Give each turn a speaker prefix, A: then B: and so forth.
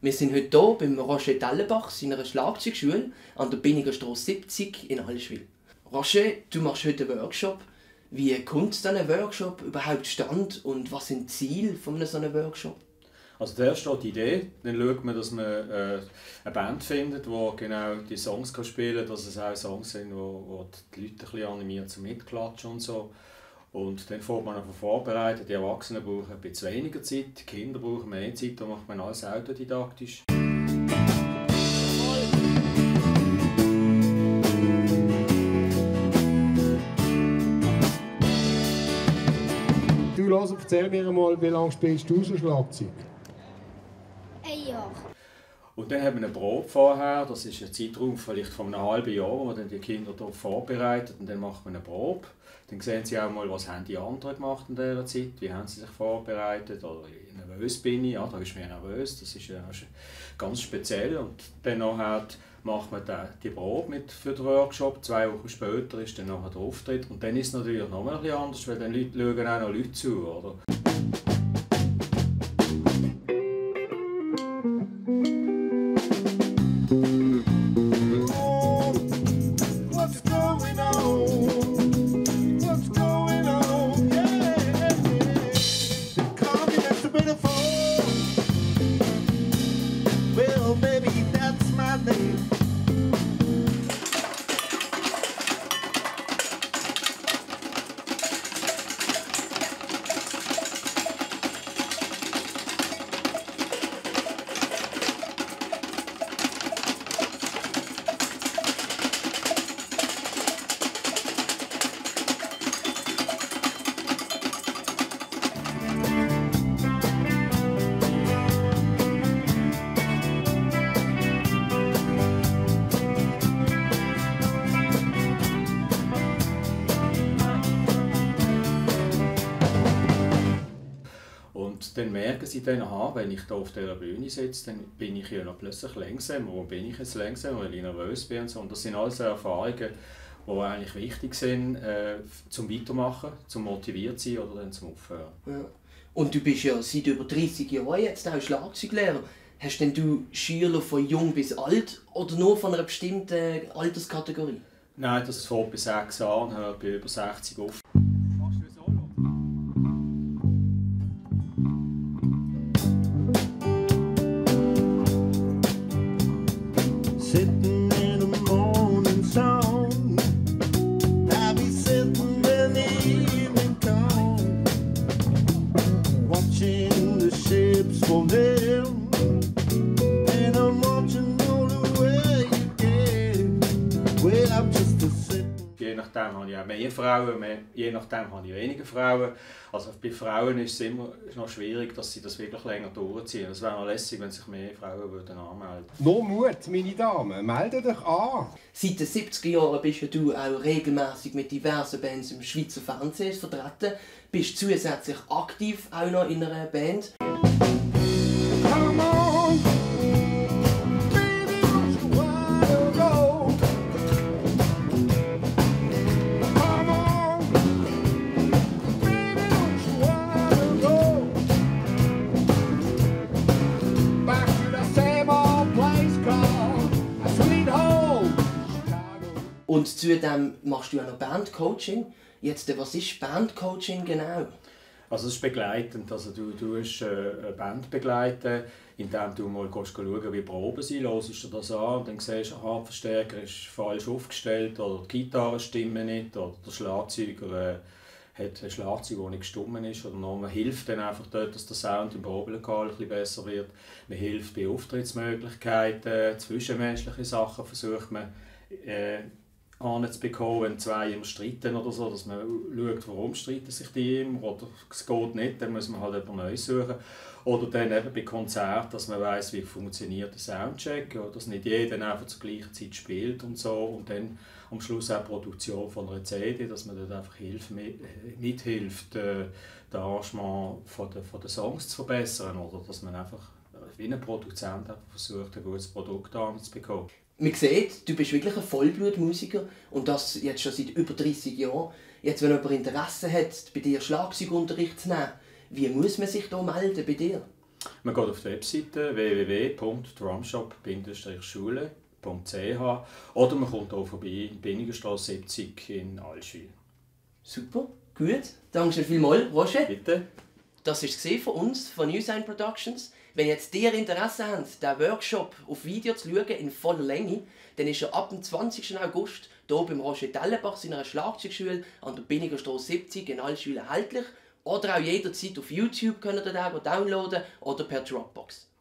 A: Wir sind heute hier beim Roger Dellenbach, seiner Schlagzeugschule an der Binnigerstrasse 70 in Allschwil. Roger, du machst heute einen Workshop. Wie kommt so ein Workshop überhaupt zustande und was sind die Ziele von so einem Workshop?
B: Also zuerst steht die Idee, dann schaut man, dass man eine Band findet, die genau die Songs spielen kann, dass es auch Songs sind, wo die Leute ein bisschen animieren zum Mitklatschen und so. Und dann fängt man einfach vorbereiten. Die Erwachsenen brauchen ein bisschen weniger Zeit, die Kinder brauchen mehr Zeit, da macht man alles autodidaktisch.
C: Du, erzähl mir mal, wie lange spielst du so Schlagzeug?
D: Ein Jahr.
B: Und dann haben wir eine Probe vorher, das ist ein Zeitraum vielleicht von einem halben Jahr, wo man dann die Kinder darauf vorbereitet und dann macht man eine Probe. Dann sehen sie auch mal, was haben die anderen gemacht in dieser Zeit, wie haben sie sich vorbereitet, oder wie nervös bin ich, ja, da ist mir nervös, das ist ganz speziell. Und dann macht man die Probe für den Workshop, 2 Wochen später ist dann nachher der Auftritt und dann ist es natürlich noch ein bisschen anders, weil dann schauen auch noch Leute zu, oder? Und dann merken sie dann, aha, wenn ich hier auf dieser Bühne sitze, dann bin ich ja noch plötzlich langsamer. Warum bin ich jetzt langsamer? Weil ich nervös bin und so. Und das sind alles Erfahrungen, die eigentlich wichtig sind, zum Weitermachen, zum motiviert sein oder dann zum Aufhören.
A: Ja. Und du bist ja seit über 30 Jahren jetzt auch Schlagzeuglehrer. Hast denn du Schüler von jung bis alt oder nur von einer bestimmten Alterskategorie?
B: Nein, das fängt bei 6 an und hört bei über 60 auf.
E: Sitting in the morning sun, I'll be sitting when the evening comes, watching the ships from them, and I'm watching all the way you get. Well, I'm just a sitting.
B: Je nachdem habe ich auch mehr Frauen, je nachdem habe ich weniger Frauen. Also bei Frauen ist es immer noch schwierig, dass sie das wirklich länger durchziehen. Es wäre noch lässig, wenn sich mehr Frauen würden anmelden würden.
C: Nur Mut, meine Damen, meldet euch an!
A: Seit den 70er Jahren bist ja du auch regelmäßig mit diversen Bands im Schweizer Fernsehen vertreten. Bist zusätzlich aktiv auch noch in einer Band.
C: Come on! Baby, don't you wanna go? Come on! Baby, don't you wanna go? Back to the same old place called a sweet home, Chicago.
A: Und zudem machst du ja noch Bandcoaching. Jetzt, was ist Bandcoaching genau?
B: Also es ist begleitend, also du tust eine Band begleiten, indem du mal schauen, wie die Proben sind, hörst du das an und dann siehst du, aha, der Verstärker ist falsch aufgestellt oder die Gitarre stimmt nicht oder der Schlagzeuger hat ein Schlagzeug, das nicht gestummen ist. Oder noch, man hilft dann einfach dort, dass der Sound im Probelokal ein bisschen besser wird. Man hilft bei Auftrittsmöglichkeiten, zwischenmenschliche Sachen versucht man anzubekommen, wenn 2 immer streiten oder so, dass man schaut, warum streiten sich die immer oder es geht nicht, dann muss man halt jemand Neues suchen. Oder dann eben bei Konzerten, dass man weiss, wie funktioniert der Soundcheck, oder dass nicht jeder einfach zur gleichen Zeit spielt und so. Und dann am Schluss auch die Produktion von einer CD, dass man dort einfach mithilft, das Arrangement von den Songs zu verbessern. Oder dass man einfach wie ein Produzent versucht, ein gutes Produkt anzubekommen.
A: Man sieht, du bist wirklich ein Vollblutmusiker und das jetzt schon seit über 30 Jahren. Jetzt, wenn jemand Interesse hat, bei dir Schlagzeugunterricht zu nehmen, wie muss man sich da melden bei dir?
B: Man geht auf die Webseite www.drumshop-schule.ch oder man kommt auch vorbei in Binnigenstrasse 70 in Allschwil.
A: Super, gut. Danke vielmals, Roger.
B: Bitte?
A: Das war es von uns, von Newsign Productions. Wenn jetzt ihr Interesse habt, diesen Workshop auf Video zu schauen, in voller Länge, dann ist er ab dem 20. August hier beim Roger Dellenbach seiner Schlagzeugschule an der Binnigenstrasse 70 in Allschwil erhältlich. Oder auch jederzeit auf YouTube könnt ihr den downloaden oder per Dropbox.